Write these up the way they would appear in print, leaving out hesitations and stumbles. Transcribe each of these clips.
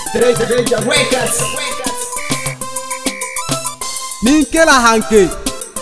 Treja Records. Ninkela hanke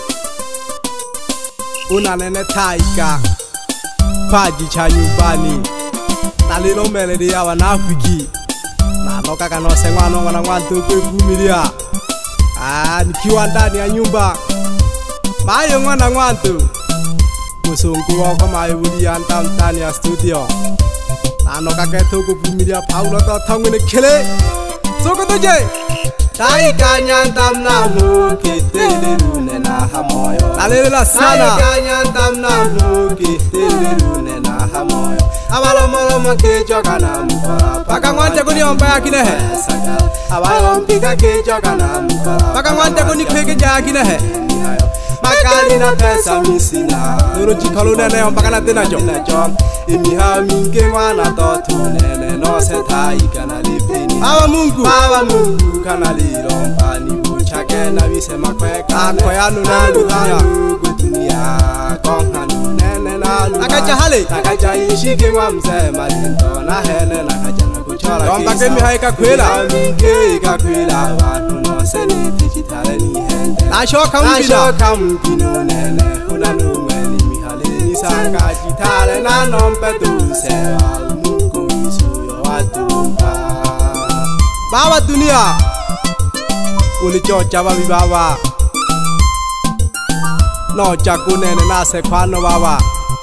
unanene taika paji cha nyumbani na lilo melody ya wanafiki na noka kano sengwano wana mwantu kwevumilia nikiwa ndani ya nyumba mayo mwana mwantu musungu wako mayo bulia ndani ya studio na noka keto kuvumilia Paulo to thangune khele soko tuje taika nyantam namu kitelirune na hamoyo nalela sana taika nyantam namu kitelirune na hamoyo abalomolomo kechoka na mukora paka mwante kuni omba yakinehe abalompiga kechoka na mukora paka mwante kuni kweke yakinehe makali na pesa misina nuru jikalune ne omba kana tenajo imiha minge mwana totunene no se taika na lipeni baba mungu kana liromba ni buchake na bisema kweka koyanu na dunia konhanu nene na akaja hale akaja ishike wa mzee malindo na hele na kaja na kuchora omba kemi haika kwela minge kakwela watu no se ni digitale ni hende na shoka mpino nene unanu mweni mihale ni sanga jitale na nompe tu sewa mungu isuyo watumba baba dunia ulichocha babi baba no chakunene na sekwano baba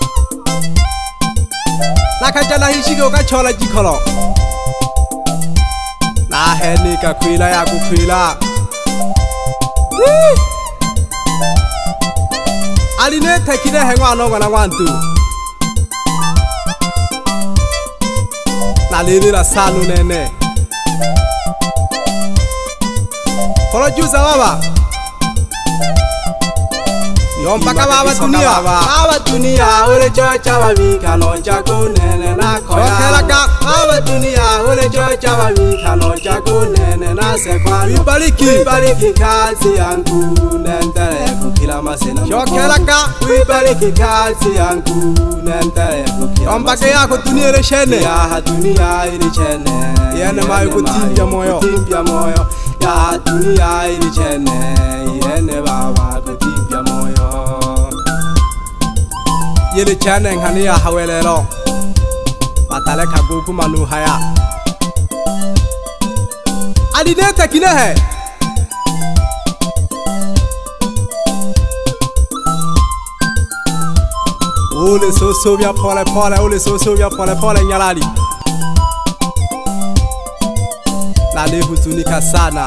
nakajana hishike ukachola jikolo na heni kakwila ya kukwila aline tekine hengwano ngwana ngwantu na lirira sanu nene producer baba yompaka baba dunia ule chocha babika no chakunene na koya okelaka baba dunia ule chocha babika no chakunene na sekwa wibariki kazi yangu nendele kukila masena okelaka wibariki kazi yangu nendele kukila ompaka yako dunia ile shene ya dunia ile shene yene mayo kutimbia moyo ya dunia ile shene yene baba kutimbia moyo yele chane ngani ya hawelelo batale kaguku manu haya alineta kinehe ole soso vya pole ole soso vya pole nyalali na leo huzunika sana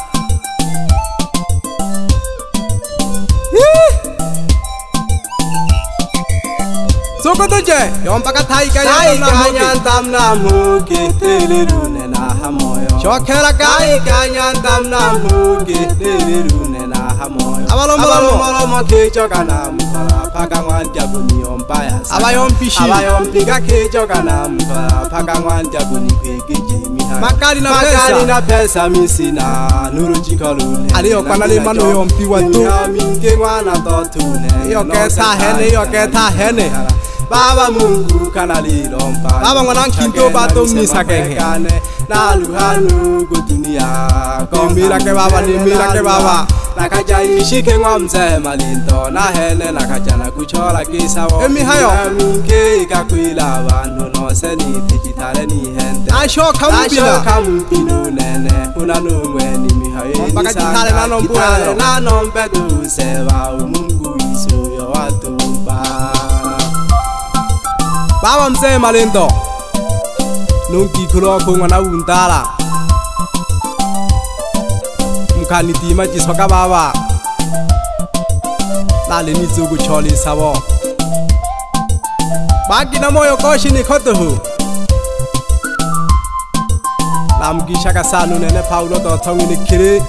soko toje yompaka taika nyantam namu kitelirune na hamoyo shokela taika nyantam namu kitelirune na hamoyo abalomolomo kechoka na mukora paka mwanja kuni ombaya abayompiga kechoka na mukora paka mwanja kuni kwegeje miha makali na pesa misina nuru jikalune aliyo kwanale mano yompiwa tu minge mwana totune yoketa hene baba mungu kana lilomba baba mwana kinto bato misakenge na luhanu gudunia komira ke baba nakaja ishike ngomze malindo na hene nakaja na kuchora kisawo emi hayo minge kakwila abantu no se ni digitale ni hende ashoka mpino nene unanu mweni mihaye mpaka digitale na nombe tu sewa mungu isuyo watumba baba mzee malindo nungi kuloko ngwana undala mukani tima jisoka baba nale nizugu choli sabo bagi na moyo koshi ni khotohu namgisha ka sanu nene Paulo to thongini khire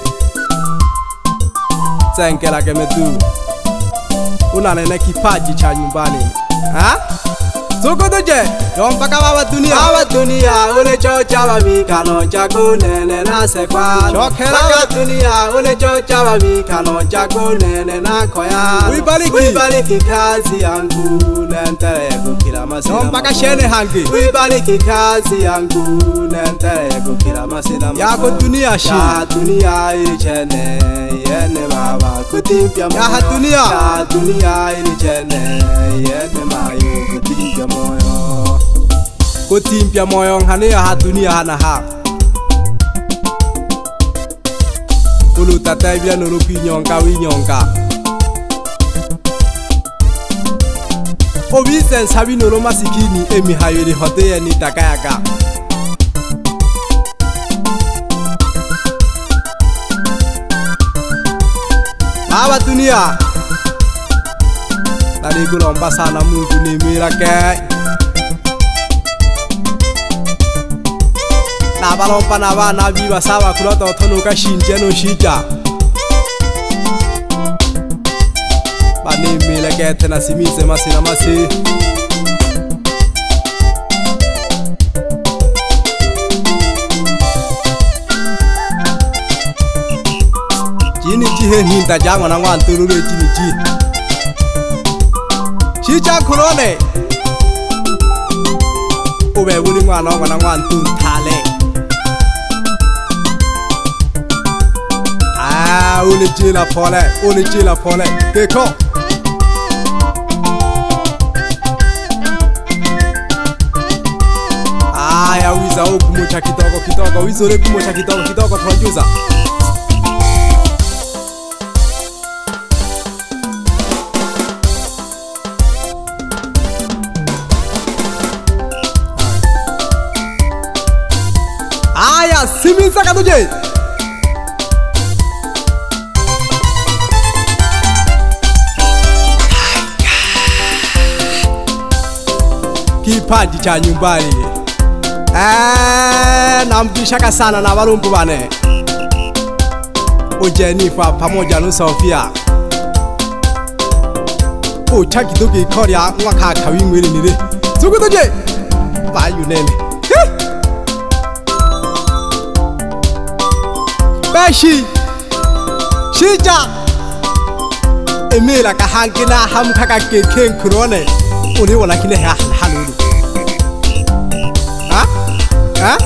tsenkela ke metu unanene kipaji cha nyumbani ha Soko doje Yompa kawawa dunia Ule chocha wa mikano Chako nene na sekwa Wawa dunia Ule chocha wa mikano Chako nene na koya Uibaliki kazi yangu Nentere kukila masina Yompa kashene hangi Uibaliki kazi yangu Nentere kukila masina Yako dunia shi Ya dunia ilichene Yene baba kutimpia moyo Ya dunia ilichene Yene mayu kutimpia moyo Kutimpia moyo hane ya dunia hana ha Ulu tatai bila nuru winyonga O Vincent sabi nuru masikini emi hayuri hote ya ni takayaka Hawa dunia Tadi kulomba sana Mungu ni mirake Na balompa na ba na biba sawa kuloto tonuka shinje no shija Bani mirake tena simize masina masi Jini jihe hinta jango na ngwan turure jini ji Shija kurone Ube wuli ngwana ngwana ngwan tuntale Uli jila pole Keko Ya wiza kumucha kitoko Wizore kumucha kitoko producer Siminsa kaduje Kipaji cha nyumbani Namkishaka sana na walumbu bane Ujenifa pamoja na Sofia Uchaki duki korea mwaka kawingwili nire Sukuduje Bayu nene Beshi Shija Emila kahangina hamkaka keken kurone Uli wala kine halulu Ha?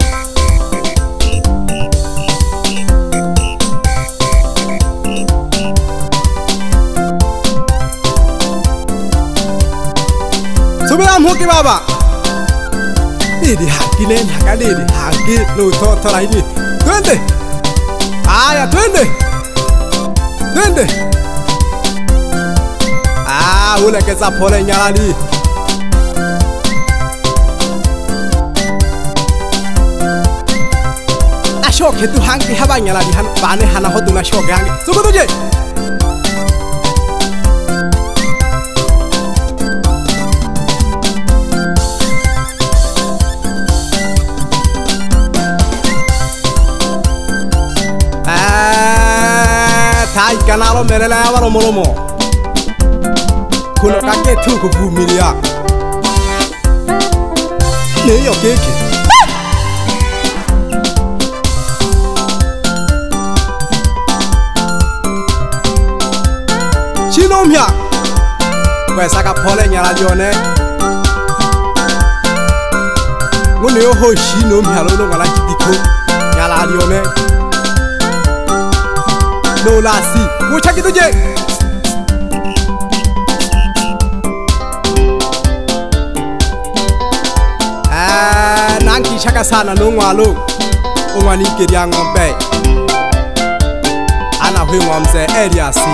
Subira mhuki baba Didi hangine naga didi hangi Luto toraini Twende Aya twende Ule keza pole nyalani Ashoke tu hangi haba nyalani Bane hana hodu na shoke hangi Suku tuje Tai kanalo merela ya waro molomo Kuno kake tu kuvumilia Niyo keke Chinomya Kwesa ka pole nyala lione Ngone yo hoshi nomya lo ngala kitiko nyala lione No lasi, mucha kituje Nanki shaka sana no ngwalo Ongwani keria ngombe Ana hui ngomse area si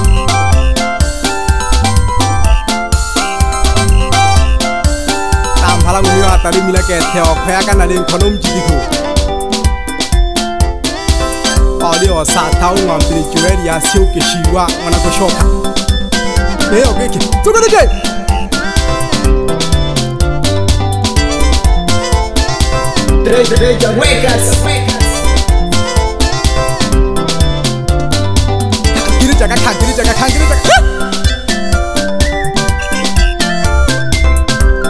Tampala nguniyo atari mileke teo Kwaya kanalin konom jidiko Audio sa tau ngambiri juweli ya siu kishiwa Wanakoshoka Neo kiki Tuko nije Kangiri jaga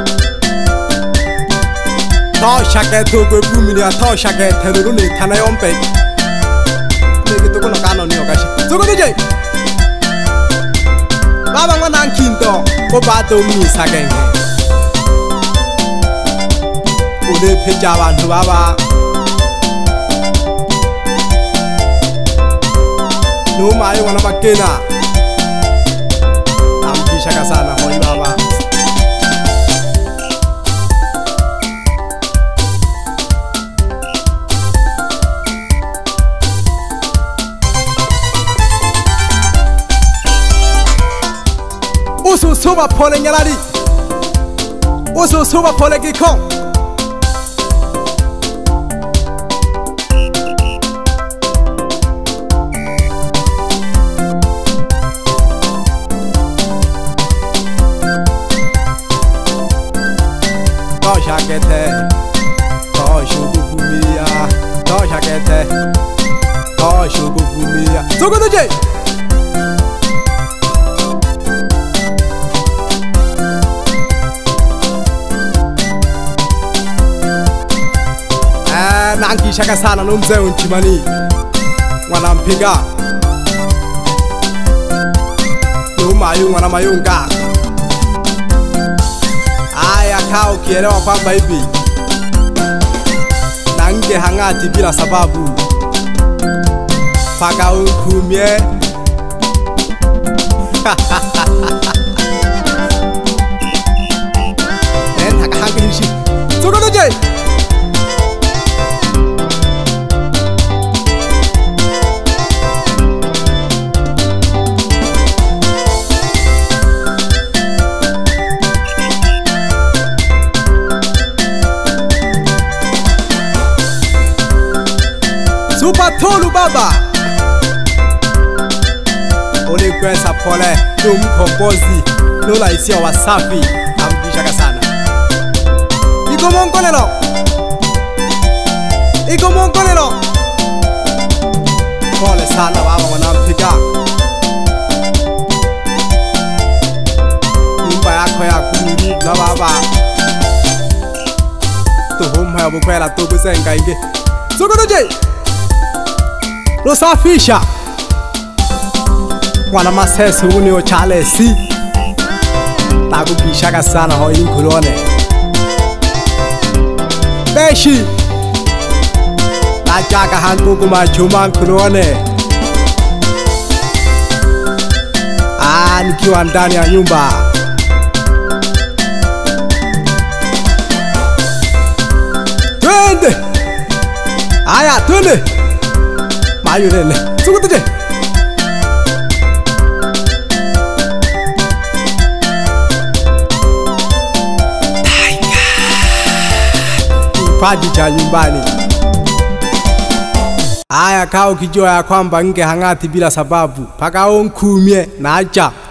tosha ke tokwe vumilia tosha ke teruru ni thana yompe niki toko no kano ni okashi toko DJ baba ngwana nkinto ko bato umisa kenge ule pheja abantu baba no mayo wana makena amkisha kasana hoi baba Usu suba pole nyalari Usu suba pole gikong Tosha kete Tosha kuvumilia Tosha kete Tosha kuvumilia Zuko DJ Nankishaka sana no mzee unchimani mwana mpinga no mayu mwana mayunga aya kaa ukielewa kwamba hivi nange hangati bila sababu paka unkumie haka hangishi Zuko DJ Super Tolu baba Ole kwesa pole Mkombozi Lola isia wasafi Amkishaka sana Iko mongonelo Iko mongonelo Pole sana baba wanampiga Nyumba yako ya kumiri na baba Tuhumha ya bukwela tukusenga inge Zuko DJ Rosafisha Wana masesi uni o chale si Taku kishaka sana ho inkulone Beshi Najaka hangu kumachuma nkulone nikiwa ndani ya nyumba Twende Aya twende Mayu nene, Zuko DJ Kipaji cha nyumbani Aya kaa ukijua ya kwamba nge hangati bila sababu paka unkumie na acha